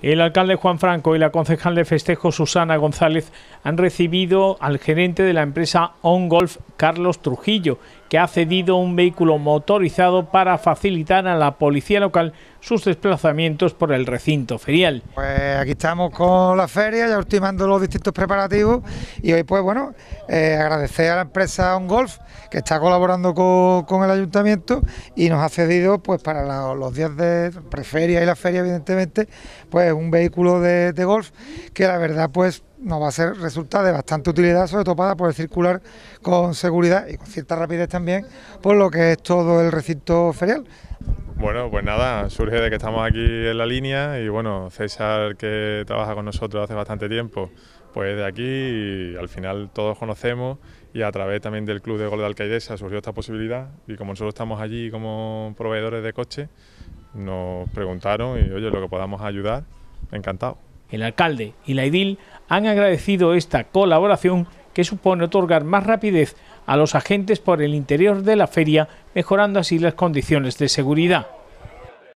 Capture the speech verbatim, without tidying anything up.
El alcalde Juan Franco y la concejal de festejo Susana González han recibido al gerente de la empresa OnGolf, Carlos Trujillo, que ha cedido un vehículo motorizado para facilitar a la policía local sus desplazamientos por el recinto ferial. Pues aquí estamos con la feria, ya ultimando los distintos preparativos, y hoy pues bueno, eh, agradecer a la empresa OnGolf que está colaborando con, con el ayuntamiento y nos ha cedido pues para la, los días de preferia y la feria, evidentemente, pues un vehículo de, de golf que la verdad pues nos va a ser resulta de bastante utilidad, sobre todo para poder circular con seguridad y con cierta rapidez también por lo que es todo el recinto ferial. Bueno, pues nada, surge de que estamos aquí en la línea y bueno, César, que trabaja con nosotros hace bastante tiempo, pues de aquí y al final todos conocemos, y a través también del Club de Golf de Alcaidesa surgió esta posibilidad, y como nosotros estamos allí como proveedores de coches, nos preguntaron y oye, lo que podamos ayudar, encantado. El alcalde y la edil han agradecido esta colaboración que supone otorgar más rapidez a los agentes por el interior de la feria, mejorando así las condiciones de seguridad.